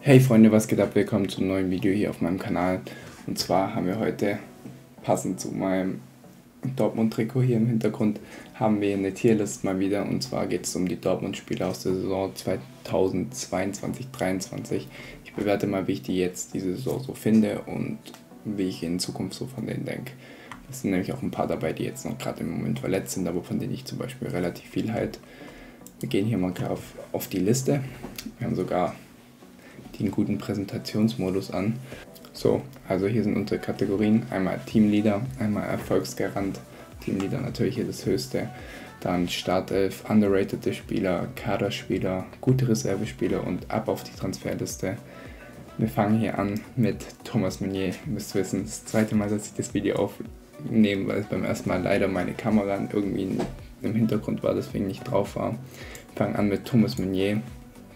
Hey Freunde, was geht ab? Willkommen zu einem neuen Video hier auf meinem Kanal. Und zwar haben wir heute, passend zu meinem Dortmund-Trikot hier im Hintergrund, haben wir eine Tierlist mal wieder. Und zwar geht es um die Dortmund-Spieler aus der Saison 2022/23. Ich bewerte mal, wie ich die jetzt diese Saison so finde und wie ich in Zukunft so von denen denke. Es sind nämlich auch ein paar dabei, die jetzt noch gerade im Moment verletzt sind, aber von denen ich zum Beispiel relativ viel halte. Wir gehen hier mal auf die Liste. Wir haben sogar den guten Präsentationsmodus an. So, also hier sind unsere Kategorien. Einmal Teamleader, einmal Erfolgsgarant. Teamleader natürlich hier das höchste. Dann Startelf, underratede Spieler, Kaderspieler, gute Reservespieler und ab auf die Transferliste. Wir fangen hier an mit Thomas Meunier. Ihr müsst wissen, das zweite Mal, dass ich das Video aufnehme, weil es beim ersten Mal leider meine Kamera irgendwie im Hintergrund war, deswegen nicht drauf war. Wir fangen an mit Thomas Meunier.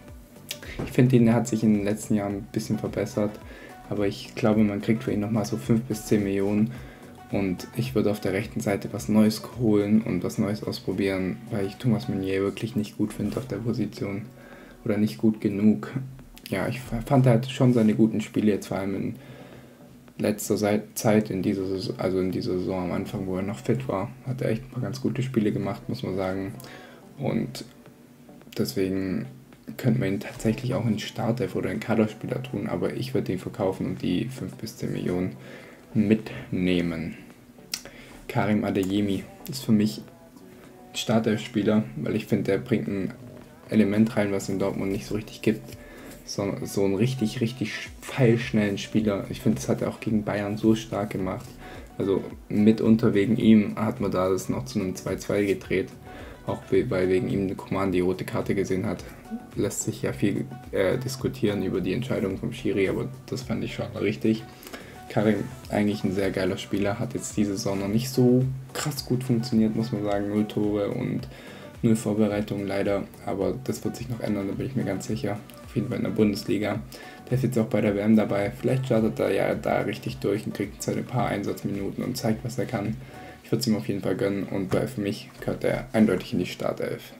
Ich finde, er hat sich in den letzten Jahren ein bisschen verbessert, aber ich glaube, man kriegt für ihn nochmal so 5 bis 10 Millionen und ich würde auf der rechten Seite was Neues holen und was Neues ausprobieren, weil ich Thomas Meunier wirklich nicht gut finde auf der Position oder nicht gut genug. Ja, ich fand, er hatte schon seine guten Spiele, jetzt vor allem in letzter Zeit, in dieser Saison am Anfang, wo er noch fit war, hat er echt ein paar ganz gute Spiele gemacht, muss man sagen, und deswegen könnte man ihn tatsächlich auch in Startelf oder in Kaderspieler tun, aber ich würde ihn verkaufen und die 5 bis 10 Millionen mitnehmen. Karim Adeyemi ist für mich Startelf-Spieler, weil ich finde, der bringt ein Element rein, was in Dortmund nicht so richtig gibt. So einen richtig pfeilschnellen Spieler. Ich finde, das hat er auch gegen Bayern so stark gemacht. Also mitunter wegen ihm hat man da das noch zu einem 2-2 gedreht. Auch weil wegen ihm Coman die rote Karte gesehen hat, lässt sich ja viel diskutieren über die Entscheidung vom Schiri, aber das fand ich schon richtig. Karim, eigentlich ein sehr geiler Spieler, hat jetzt diese Saison noch nicht so krass gut funktioniert, muss man sagen. 0 Tore und 0 Vorbereitungen leider, aber das wird sich noch ändern, da bin ich mir ganz sicher. Auf jeden Fall in der Bundesliga. Der ist jetzt auch bei der WM dabei. Vielleicht startet er ja da richtig durch und kriegt seine paar Einsatzminuten und zeigt, was er kann. Ich würde es ihm auf jeden Fall gönnen und für mich gehört er eindeutig in die Startelf.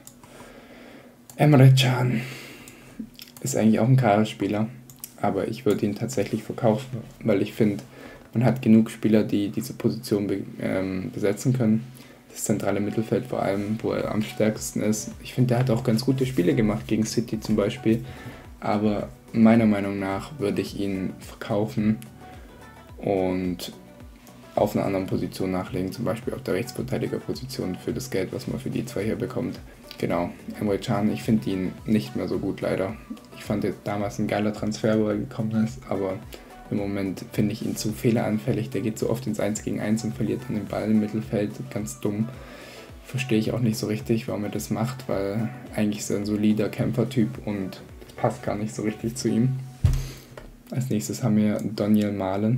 Emre Can ist eigentlich auch ein Kaderspieler, aber ich würde ihn tatsächlich verkaufen, weil ich finde, man hat genug Spieler, die diese Position besetzen können. Das zentrale Mittelfeld vor allem, wo er am stärksten ist. Ich finde, der hat auch ganz gute Spiele gemacht, gegen City zum Beispiel, aber meiner Meinung nach würde ich ihn verkaufen und auf einer anderen Position nachlegen, zum Beispiel auf der Rechtsverteidigerposition für das Geld, was man für die zwei hier bekommt. Genau, Emre Can, ich finde ihn nicht mehr so gut leider. Ich fand jetzt damals ein geiler Transfer, wo er gekommen ist, aber im Moment finde ich ihn zu fehleranfällig. Der geht so oft ins 1 gegen 1 und verliert dann den Ball im Mittelfeld, ganz dumm. Verstehe ich auch nicht so richtig, warum er das macht, weil eigentlich ist er ein solider Kämpfertyp und das passt gar nicht so richtig zu ihm. Als nächstes haben wir Daniel Malen.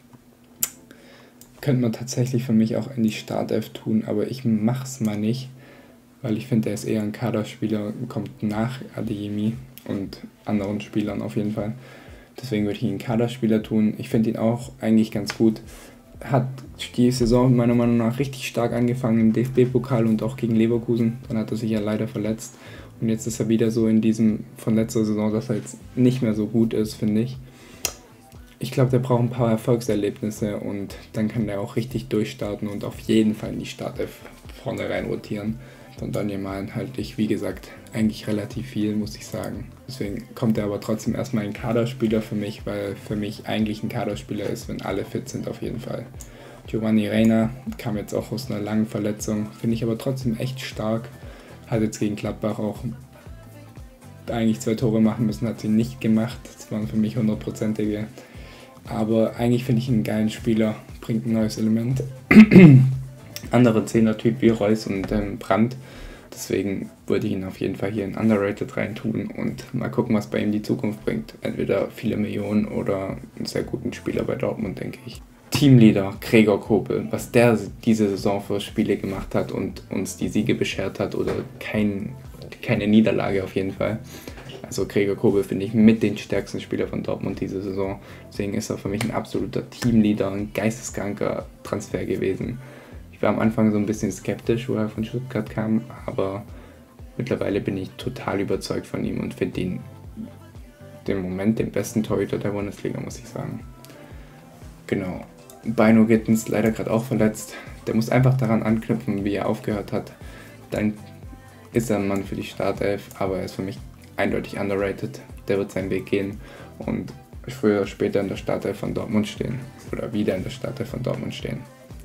Könnte man tatsächlich für mich auch in die Startelf tun, aber ich mache es mal nicht, weil ich finde, er ist eher ein Kaderspieler, kommt nach Adeyemi und anderen Spielern auf jeden Fall. Deswegen würde ich ihn einen Kaderspieler tun. Ich finde ihn auch eigentlich ganz gut. Hat die Saison meiner Meinung nach richtig stark angefangen im DFB-Pokal und auch gegen Leverkusen. Dann hat er sich ja leider verletzt. Und jetzt ist er wieder so in diesem von letzter Saison, dass er jetzt nicht mehr so gut ist, finde ich. Ich glaube, der braucht ein paar Erfolgserlebnisse und dann kann der auch richtig durchstarten und auf jeden Fall in die Startelf vorne rein rotieren. Von Daniel Malen halte ich, wie gesagt, eigentlich relativ viel, muss ich sagen. Deswegen kommt er aber trotzdem erstmal ein Kaderspieler für mich, weil für mich eigentlich ein Kaderspieler ist, wenn alle fit sind auf jeden Fall. Giovanni Reina kam jetzt auch aus einer langen Verletzung, finde ich aber trotzdem echt stark. Hat jetzt gegen Gladbach auch eigentlich 2 Tore machen müssen, hat sie nicht gemacht. Das waren für mich 100%ige. Aber eigentlich finde ich ihn einen geilen Spieler, bringt ein neues Element. Andere Zehner-Typ wie Reus und Brandt. Deswegen würde ich ihn auf jeden Fall hier in Underrated reintun und mal gucken, was bei ihm die Zukunft bringt. Entweder viele Millionen oder einen sehr guten Spieler bei Dortmund, denke ich. Teamleader Gregor Kobel, was der diese Saison für Spiele gemacht hat und uns die Siege beschert hat oder keine Niederlage auf jeden Fall. Also Gregor Kobel finde ich mit den stärksten Spieler von Dortmund diese Saison. Deswegen ist er für mich ein absoluter Teamleader, ein geisteskranker Transfer gewesen. Ich war am Anfang so ein bisschen skeptisch, wo er von Stuttgart kam, aber mittlerweile bin ich total überzeugt von ihm und finde ihn dem Moment den besten Torhüter der Bundesliga, muss ich sagen. Genau. Bino Gittens leider gerade auch verletzt. Der muss einfach daran anknüpfen, wie er aufgehört hat. Dann ist er ein Mann für die Startelf, aber er ist für mich eindeutig underrated. Der wird seinen Weg gehen und früher oder später in der Startelf von Dortmund stehen. Oder wieder in der Startelf von Dortmund stehen.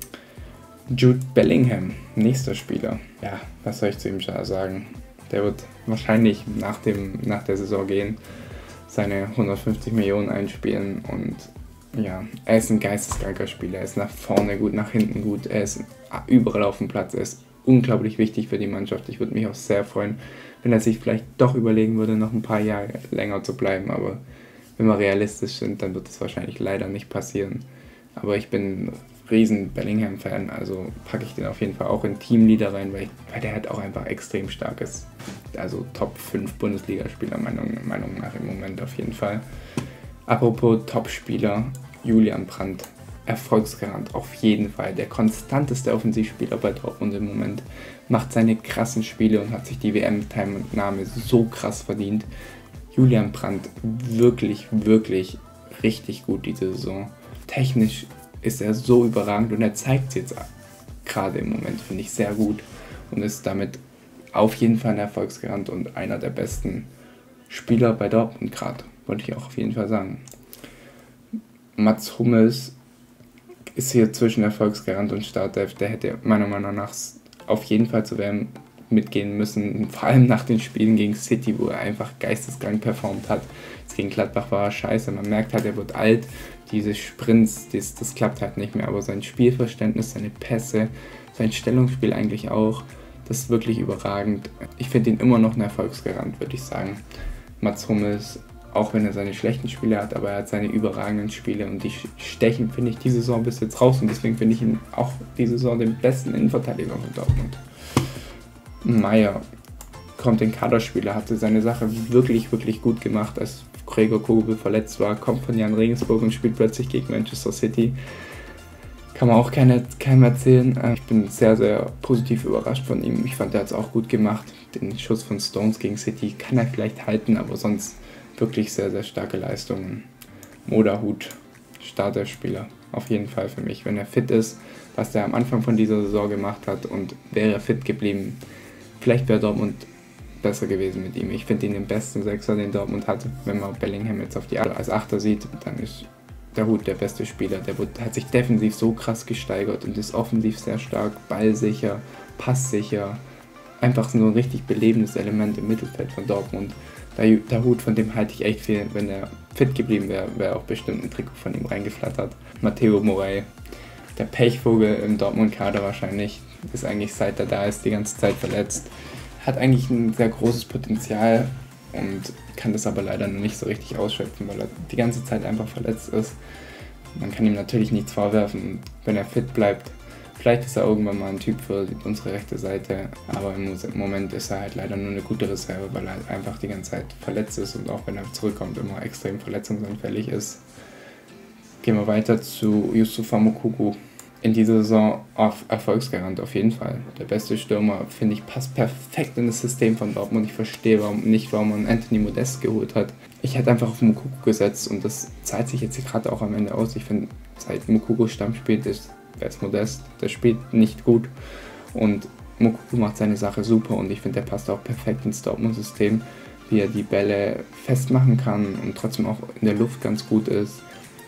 Jude Bellingham, nächster Spieler. Ja, was soll ich zu ihm sagen? Der wird wahrscheinlich nach der Saison gehen, seine 150 Millionen einspielen und ja, er ist ein geisteskranker Spieler. Er ist nach vorne gut, nach hinten gut, er ist überall auf dem Platz, er ist unglaublich wichtig für die Mannschaft. Ich würde mich auch sehr freuen, wenn er sich vielleicht doch überlegen würde, noch ein paar Jahre länger zu bleiben, aber wenn wir realistisch sind, dann wird es wahrscheinlich leider nicht passieren. Aber ich bin ein riesen Bellingham-Fan, also packe ich den auf jeden Fall auch in Teamleader rein, weil der halt auch einfach extrem stark ist. Also Top 5 Bundesligaspieler meiner Meinung nach im Moment auf jeden Fall. Apropos Top-Spieler, Julian Brandt, Erfolgsgarant auf jeden Fall. Der konstanteste Offensivspieler bei Dortmund im Moment, macht seine krassen Spiele und hat sich die WM-Teilnahme so krass verdient. Julian Brandt wirklich, wirklich richtig gut diese Saison. Technisch ist er so überragend und er zeigt es jetzt gerade im Moment, finde ich, sehr gut und ist damit auf jeden Fall ein Erfolgsgarant und einer der besten Spieler bei Dortmund gerade, wollte ich auch auf jeden Fall sagen. Mats Hummels ist hier zwischen Erfolgsgarant und Startelf, der hätte meiner Meinung nach auf jeden Fall zu WM mitgehen müssen, vor allem nach den Spielen gegen City, wo er einfach geisteskrank performt hat. Jetzt gegen Gladbach war er scheiße, man merkt halt, er wird alt, diese Sprints, das klappt halt nicht mehr, aber sein Spielverständnis, seine Pässe, sein Stellungsspiel eigentlich auch, das ist wirklich überragend. Ich finde ihn immer noch ein Erfolgsgarant, würde ich sagen. Mats Hummels, auch wenn er seine schlechten Spiele hat, aber er hat seine überragenden Spiele und die stechen, finde ich, die Saison bis jetzt raus und deswegen finde ich ihn auch die Saison den besten Innenverteidiger von Dortmund. Meier kommt in Kaderspieler, hatte seine Sache wirklich, wirklich gut gemacht, als Gregor Kobel verletzt war, kommt von Jan Regensburg und spielt plötzlich gegen Manchester City. Kann man auch keinem erzählen. Ich bin sehr, sehr positiv überrascht von ihm. Ich fand, er hat es auch gut gemacht. Den Schuss von Stones gegen City kann er vielleicht halten, aber sonst wirklich sehr, sehr starke Leistungen. Moderhut, Starterspieler, auf jeden Fall für mich. Wenn er fit ist, was er am Anfang von dieser Saison gemacht hat und wäre er fit geblieben, vielleicht wäre Dortmund besser gewesen mit ihm. Ich finde ihn den besten Sechser, den Dortmund hat. Wenn man Bellingham jetzt auf die als Achter sieht, dann ist der Hut der beste Spieler. Der hat sich defensiv so krass gesteigert und ist offensiv sehr stark, ballsicher, passsicher. Einfach so ein richtig belebendes Element im Mittelfeld von Dortmund. Der Hut, von dem halte ich echt viel. Wenn er fit geblieben wäre, wäre auch bestimmt ein Trikot von ihm reingeflattert. Matteo Morey, der Pechvogel im Dortmund-Kader wahrscheinlich, ist eigentlich seit er da ist die ganze Zeit verletzt. Hat eigentlich ein sehr großes Potenzial und kann das aber leider noch nicht so richtig ausschöpfen, weil er die ganze Zeit einfach verletzt ist. Man kann ihm natürlich nichts vorwerfen, wenn er fit bleibt. Vielleicht ist er irgendwann mal ein Typ für unsere rechte Seite, aber im Moment ist er halt leider nur eine gute Reserve, weil er halt einfach die ganze Zeit verletzt ist und auch wenn er zurückkommt, immer extrem verletzungsanfällig ist. Gehen wir weiter zu Youssoufa Moukoko. In dieser Saison auf Erfolgsgarant auf jeden Fall. Der beste Stürmer, finde ich, passt perfekt in das System von Dortmund. Ich verstehe warum man Anthony Modest geholt hat. Ich hätte einfach auf Moukoko gesetzt und das zahlt sich jetzt gerade auch am Ende aus. Ich finde, seit Moukoko Stamm spielt, ist Modest. Der spielt nicht gut und Moukoko macht seine Sache super und ich finde, der passt auch perfekt ins Dortmund-System, wie er die Bälle festmachen kann und trotzdem auch in der Luft ganz gut ist.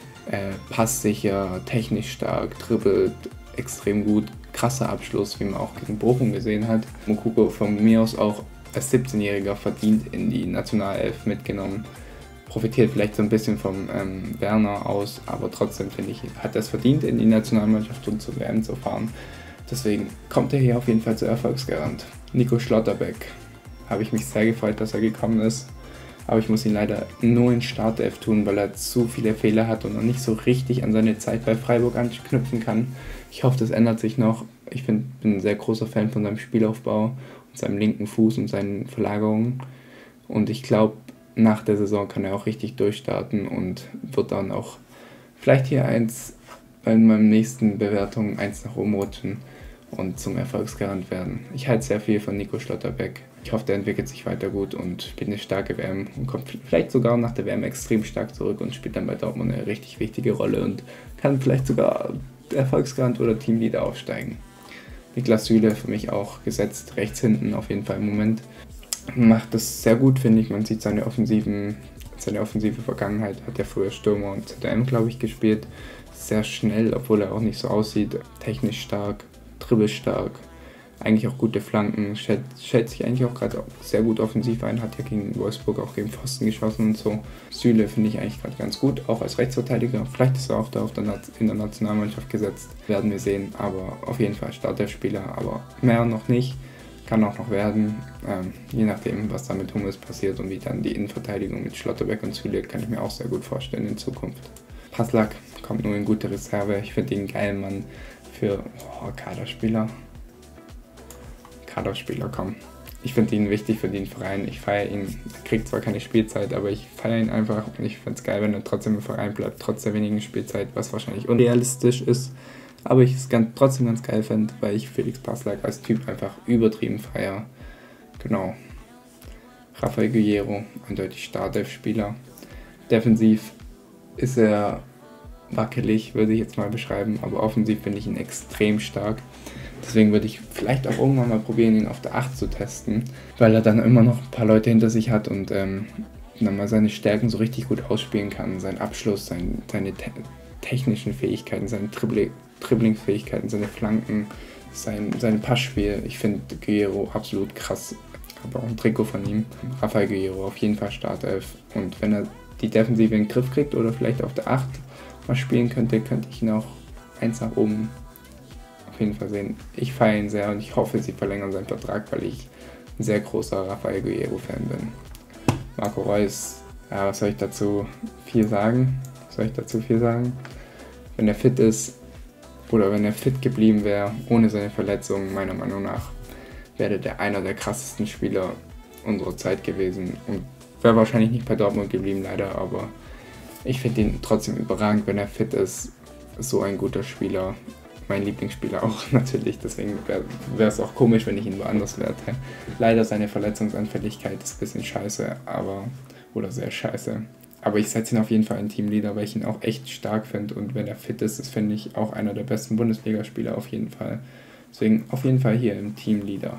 Passsicher, technisch stark, dribbelt extrem gut, krasser Abschluss, wie man auch gegen Bochum gesehen hat. Moukoko von mir aus auch als 17-Jähriger verdient in die Nationalelf mitgenommen. Profitiert vielleicht so ein bisschen vom Werner aus, aber trotzdem finde ich, hat er es verdient, in die Nationalmannschaft und zur WM zu fahren. Deswegen kommt er hier auf jeden Fall zu Erfolgsgarant. Nico Schlotterbeck, habe ich mich sehr gefreut, dass er gekommen ist. Aber ich muss ihn leider nur in Startelf tun, weil er zu viele Fehler hat und noch nicht so richtig an seine Zeit bei Freiburg anknüpfen kann. Ich hoffe, das ändert sich noch. Ich bin ein sehr großer Fan von seinem Spielaufbau und seinem linken Fuß und seinen Verlagerungen. Und ich glaube, nach der Saison kann er auch richtig durchstarten und wird dann auch vielleicht hier in meinen nächsten Bewertungen eins nach oben rutschen. und zum Erfolgsgarant werden. Ich halte sehr viel von Nico Schlotterbeck. Ich hoffe, der entwickelt sich weiter gut und spielt eine starke WM und kommt vielleicht sogar nach der WM extrem stark zurück und spielt dann bei Dortmund eine richtig wichtige Rolle und kann vielleicht sogar Erfolgsgarant oder Teamleader aufsteigen. Niklas Süle für mich auch gesetzt, rechts hinten auf jeden Fall im Moment. Macht das sehr gut, finde ich. Man sieht seine offensive Vergangenheit. Hat er früher Stürmer und ZDM, glaube ich, gespielt. Sehr schnell, obwohl er auch nicht so aussieht. Technisch stark, dribbelstark. Eigentlich auch gute Flanken. Stellt sich eigentlich auch gerade sehr gut offensiv ein. Hat ja gegen Wolfsburg auch gegen Pfosten geschossen und so. Süle finde ich eigentlich gerade ganz gut, auch als Rechtsverteidiger. Vielleicht ist er auch da in der Nationalmannschaft gesetzt. Werden wir sehen, aber auf jeden Fall Startelfspieler, aber mehr noch nicht. Kann auch noch werden, je nachdem, was da mit Hummels passiert und wie dann die Innenverteidigung mit Schlotterbeck und Süle, kann ich mir auch sehr gut vorstellen in Zukunft. Passlack kommt nur in gute Reserve. Ich finde ihn einen geilen Mann für Kaderspieler. Komm. Ich finde ihn wichtig für den Verein. Ich feiere ihn. Er kriegt zwar keine Spielzeit, aber ich feiere ihn einfach. Und ich finde es geil, wenn er trotzdem im Verein bleibt, trotz der wenigen Spielzeit, was wahrscheinlich unrealistisch ist. Aber ich es trotzdem ganz geil finde, weil ich Felix Passlack als Typ einfach übertrieben feiere. Genau. Rafael Guerreiro, eindeutig Startelf-Spieler. Defensiv ist er wackelig, würde ich jetzt mal beschreiben, aber offensiv finde ich ihn extrem stark. Deswegen würde ich vielleicht auch irgendwann mal probieren, ihn auf der 8 zu testen, weil er dann immer noch ein paar Leute hinter sich hat und dann mal seine Stärken so richtig gut ausspielen kann. Sein Abschluss, seine technischen Fähigkeiten, seine Dribblingsfähigkeiten, seine Flanken, sein Passspiel. Ich finde Guerreiro absolut krass. Ich habe auch ein Trikot von ihm. Rafael Guerreiro auf jeden Fall Startelf. Und wenn er die Defensive in den Griff kriegt oder vielleicht auf der 8 mal spielen könnte ich ihn auch eins nach oben auf jeden Fall sehen. Ich feiere ihn sehr und ich hoffe, sie verlängern seinen Vertrag, weil ich ein sehr großer Rafael Guerreiro-Fan bin. Marco Reus, ja, was soll ich dazu viel sagen? Wenn er fit ist oder wenn er fit geblieben wäre, ohne seine Verletzung, meiner Meinung nach, wäre der einer der krassesten Spieler unserer Zeit gewesen und wäre wahrscheinlich nicht bei Dortmund geblieben, leider, aber ich finde ihn trotzdem überragend, wenn er fit ist. So ein guter Spieler. Mein Lieblingsspieler auch natürlich, deswegen wäre es auch komisch, wenn ich ihn woanders werte. Leider seine Verletzungsanfälligkeit ist ein bisschen scheiße, oder sehr scheiße. Aber ich setze ihn auf jeden Fall in Teamleader, weil ich ihn auch echt stark finde und wenn er fit ist, finde ich auch einer der besten Bundesligaspieler auf jeden Fall. Deswegen auf jeden Fall hier im Teamleader.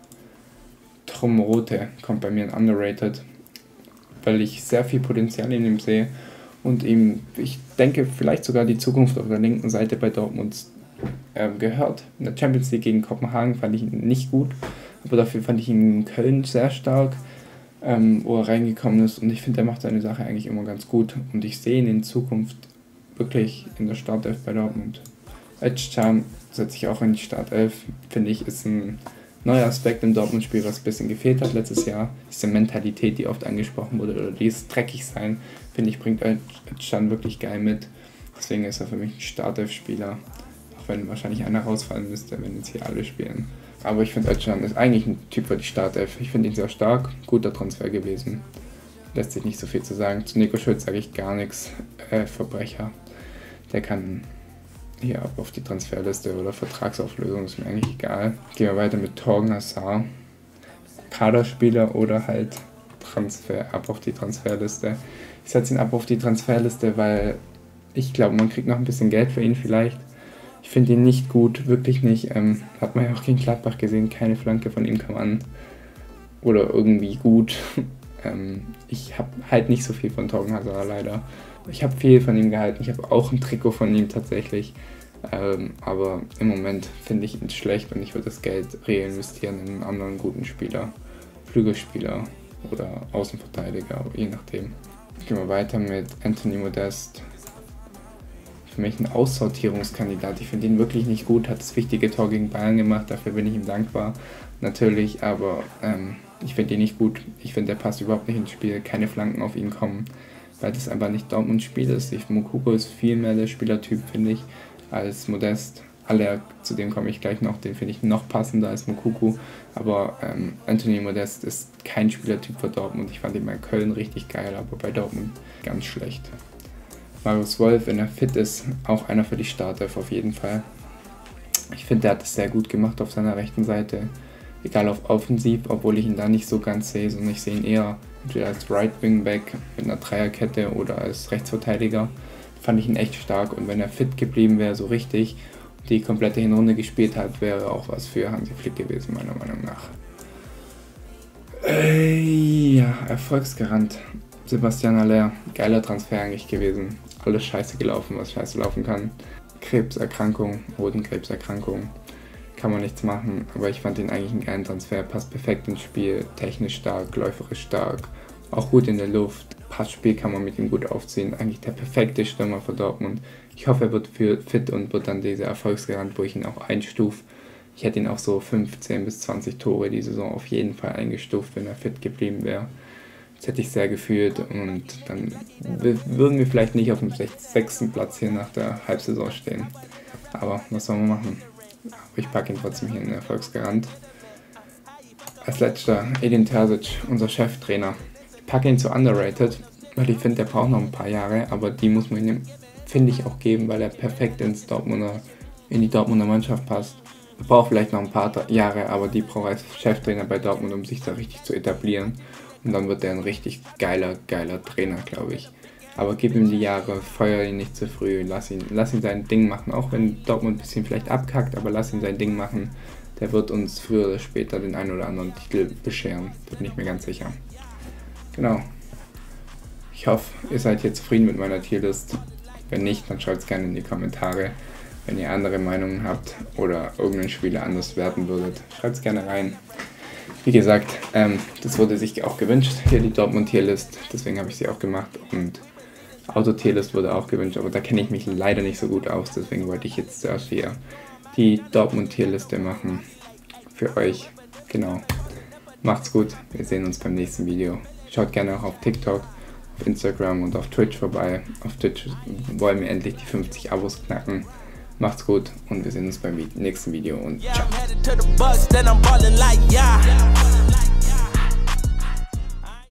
Tom Rote kommt bei mir in Underrated, weil ich sehr viel Potenzial in ihm sehe und ihm, ich denke, vielleicht sogar die Zukunft auf der linken Seite bei Dortmund gehört. In der Champions League gegen Kopenhagen fand ich ihn nicht gut, aber dafür fand ich ihn in Köln sehr stark, wo er reingekommen ist und ich finde, er macht seine Sache eigentlich immer ganz gut und ich sehe ihn in Zukunft wirklich in der Startelf bei Dortmund. Özcan setze ich auch in die Startelf, finde ich, ist ein neuer Aspekt im Dortmund-Spiel, was ein bisschen gefehlt hat letztes Jahr. Diese Mentalität, die oft angesprochen wurde, oder dieses Dreckigsein, finde ich, bringt Özcan wirklich geil mit. Deswegen ist er für mich ein Startelf-Spieler, auch wenn wahrscheinlich einer rausfallen müsste, wenn jetzt hier alle spielen. Aber ich finde, Özcan ist eigentlich ein Typ für die Startelf. Ich finde ihn sehr stark, guter Transfer gewesen. Lässt sich nicht so viel zu sagen. Zu Nico Schulz sage ich gar nichts. Verbrecher. Der kann hier ab auf die Transferliste oder Vertragsauflösung, ist mir eigentlich egal. Gehen wir weiter mit Thorgan Hazard. Kaderspieler oder halt ab auf die Transferliste. Ich setze ihn ab auf die Transferliste, weil ich glaube, man kriegt noch ein bisschen Geld für ihn vielleicht. Ich finde ihn nicht gut, wirklich nicht. Hat man ja auch gegen Gladbach gesehen, keine Flanke von ihm kam an. Oder irgendwie gut. Ich habe halt nicht so viel von Thorgan Hazard leider. Ich habe viel von ihm gehalten, ich habe auch ein Trikot von ihm tatsächlich. Aber im Moment finde ich ihn schlecht und ich würde das Geld reinvestieren in einen anderen guten Spieler. Flügelspieler oder Außenverteidiger, je nachdem. Gehen wir weiter mit Anthony Modest. Für mich ein Aussortierungskandidat. Ich finde ihn wirklich nicht gut, hat das wichtige Tor gegen Bayern gemacht, dafür bin ich ihm dankbar, natürlich, aber ich finde ihn nicht gut. Ich finde, der passt überhaupt nicht ins Spiel, keine Flanken auf ihn kommen, weil das einfach nicht Dortmunds Spiel ist. Moukoko ist viel mehr der Spielertyp, finde ich, als Modest. Aller, zu dem komme ich gleich noch, den finde ich noch passender als Moukoko, aber Anthony Modest ist kein Spielertyp für Dortmund. Ich fand ihn bei Köln richtig geil, aber bei Dortmund ganz schlecht. Marius Wolf, wenn er fit ist, auch einer für die Startelf auf jeden Fall. Ich finde, der hat es sehr gut gemacht auf seiner rechten Seite. Egal auf Offensiv, obwohl ich ihn da nicht so ganz sehe, sondern ich sehe ihn eher entweder als Right Wing Back mit einer Dreierkette oder als Rechtsverteidiger. Fand ich ihn echt stark, und wenn er fit geblieben wäre, so richtig, die komplette Hinrunde gespielt hat, wäre auch was für Hansi Flick gewesen, meiner Meinung nach. Ja, Erfolgsgarant. Sebastian Haller, geiler Transfer eigentlich gewesen. Alles scheiße gelaufen, was scheiße laufen kann. Krebserkrankung, Hodenkrebserkrankung, kann man nichts machen, aber ich fand ihn eigentlich einen geilen Transfer, passt perfekt ins Spiel, technisch stark, läuferisch stark, auch gut in der Luft, Passspiel kann man mit ihm gut aufziehen, eigentlich der perfekte Stürmer für Dortmund. Ich hoffe, er wird fit und wird dann dieser Erfolgsgarant, wo ich ihn auch einstufe. Ich hätte ihn auch so 15 bis 20 Tore die Saison auf jeden Fall eingestuft, wenn er fit geblieben wäre. Das hätte ich sehr gefühlt, und dann würden wir vielleicht nicht auf dem 6. Platz hier nach der Halbsaison stehen. Aber was soll man machen? Ich packe ihn trotzdem hier in den Erfolgsgarant. Als letzter Edin Terzic, unser Cheftrainer. Ich packe ihn zu underrated, weil ich finde, der braucht noch ein paar Jahre, aber die muss man ihm, finde ich, auch geben, weil er perfekt in die Dortmunder Mannschaft passt. Er braucht vielleicht noch ein paar Jahre, aber die braucht er als Cheftrainer bei Dortmund, um sich da richtig zu etablieren. Und dann wird er ein richtig geiler Trainer, glaube ich. Aber gib ihm die Jahre, feuer ihn nicht zu früh, lass ihn sein Ding machen. Auch wenn Dortmund ein bisschen vielleicht abkackt, aber lass ihn sein Ding machen. Der wird uns früher oder später den einen oder anderen Titel bescheren. Da bin ich mir ganz sicher. Genau. Ich hoffe, ihr seid jetzt zufrieden mit meiner Tierlist. Wenn nicht, dann schreibt es gerne in die Kommentare. Wenn ihr andere Meinungen habt oder irgendeinen Spieler anders werten würdet, schreibt es gerne rein. Wie gesagt, das wurde sich auch gewünscht, hier die Dortmund-Tierlist, deswegen habe ich sie auch gemacht, und Auto-Tierlist wurde auch gewünscht, aber da kenne ich mich leider nicht so gut aus, deswegen wollte ich jetzt zuerst hier die Dortmund-Tierliste machen für euch. Genau, macht's gut, wir sehen uns beim nächsten Video. Schaut gerne auch auf TikTok, auf Instagram und auf Twitch vorbei. Auf Twitch wollen wir endlich die 50 Abos knacken. Macht's gut, und wir sehen uns beim nächsten Video, und ciao.